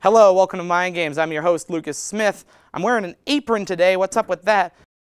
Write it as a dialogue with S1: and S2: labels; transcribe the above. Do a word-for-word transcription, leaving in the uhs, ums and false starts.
S1: Hello, welcome to Mind Games. I'm your host, Lucas Smith. I'm wearing an apron today. What's up with that?